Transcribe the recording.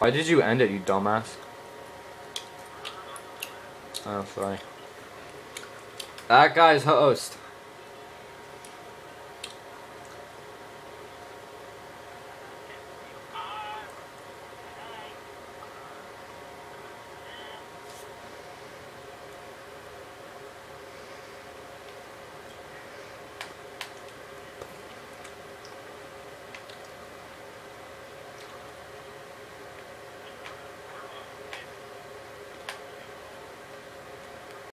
Why did you end it, you dumbass? Oh, sorry. That guy's host.